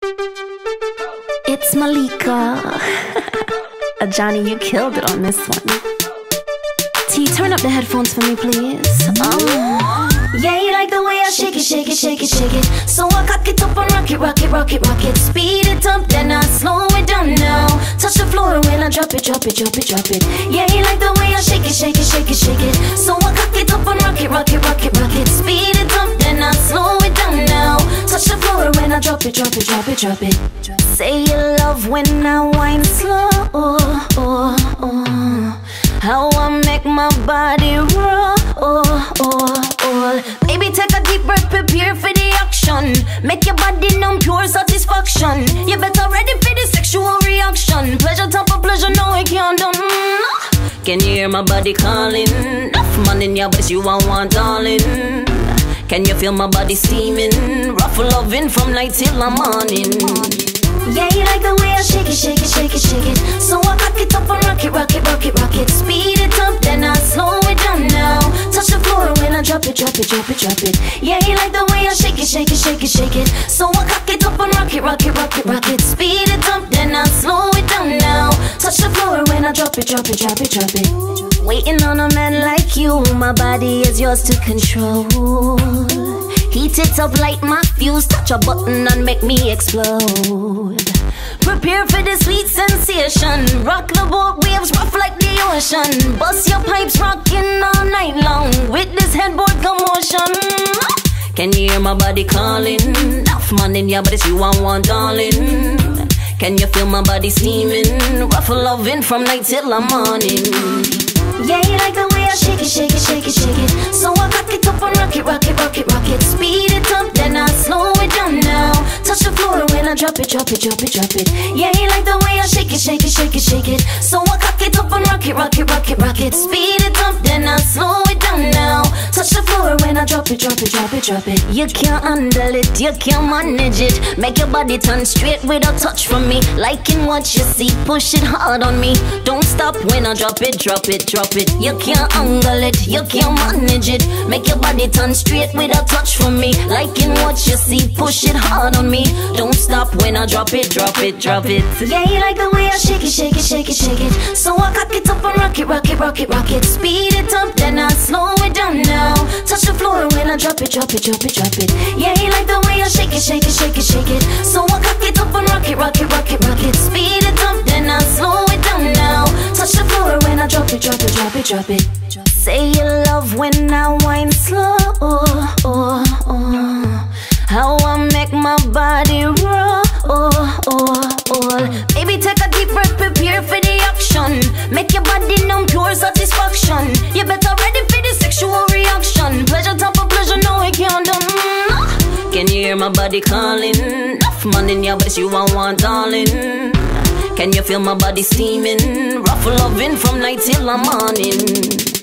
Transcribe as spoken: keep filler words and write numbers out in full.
It's Malika. Johnny, you killed it on this one. T, turn up the headphones for me, please. Oh. Yeah, you like the way I shake it, shake it, shake it, shake it. So I cock it up and rock it, rock it, rock it, rock it. Speed it up, then I slow it down now. Touch the floor when I drop it, drop it, drop it, drop it. Yeah, you like the way I shake it, shake it, shake it, shake it. So I cock it up and rock it, rock it, rock it, rock it. Speed it up, then I slow it down now. Touch the floor when I drop it, drop it, drop it, drop it. Say you love when I whine slow. Oh, oh, oh. How I make my body roll. Oh, oh, oh. Baby, take a deep breath, prepare for the action. Make your body numb, pure satisfaction. You better ready for the sexual reaction. Pleasure top of pleasure, no it can't done. Can you hear my body calling? Enough man in your best, you want one darling. Can you feel my body steaming? Rough loving from night till the morning. Yeah, you like the way I shake it, shake it, shake it, shake it. So I cock it up and rock it, rock it, rock it, rock it. Speed it up, then I slow it down now. Touch the floor when I drop it, drop it, drop it, drop it. Yeah, you like the way I shake it, shake it, shake it, shake it. So I cock it up and rock it, rock it, rock it, rock it. Speed it up, then I slow it down now. Touch the floor when I drop it, drop it, drop it, drop it. Waiting on a man like you, my body is yours to control. Heat it up, light my fuse, touch a button and make me explode. Prepare for the sweet sensation. Rock the boat, waves rough like the ocean. Bust your pipes, rocking all night long with this headboard commotion. Can you hear my body calling? Enough man in your body, you want one darling. Can you feel my body steaming? Rough loving from night till the morning. Yeah, you like the way I shake it, shake it, shake it, shake it. So I cock it up and rock it, rock it, rock it, rock it. Speed it up, then I slow it down now. Touch the floor when I drop it, drop it, drop it, drop it. Yeah, you like the way I shake it, shake it, shake it, shake it. So I cock it up and rock it, rock it, rock it, rock it. Speed it up, then I slow it down now. Touch the floor when I drop it, drop it, drop it, drop it. You can't handle it, you can't manage it. Make your body turn straight with a touch from me. Liking what you see, push it hard on me. Don't stop when I drop it, drop it, drop it. You can't angle it, you can't manage it. Make your body turn straight with a touch from me. Liking what you see, push it hard on me. Don't stop when I drop it, drop it, drop it. Yeah, you like the way I shake it, shake it, shake it, shake it. So I cock it up and rock it, rock it, rock it, rock it. Speed it up, then I slow it down now. Touch the floor when I drop it, drop it, drop it, drop it. Yeah, you like the way I shake it, shake it, shake it, shake it. So I cock it up and rock it, rock it, rock it, rock it. Speed it up, then I slow it down now. Touch the floor when I drop it, drop it, drop it, drop it. Say you love when I whine slow. Oh, oh, oh. How I make my body roll. Oh, oh, oh. Baby, take a deep breath, prepare for the action. Make your body numb, pure satisfaction. You better ready for the sexual reaction. Pleasure top of pleasure, no it can't done. Can you hear my body calling? Enough man in your best, you want one darling. Can you feel my body steaming? Rough loving from night till the morning.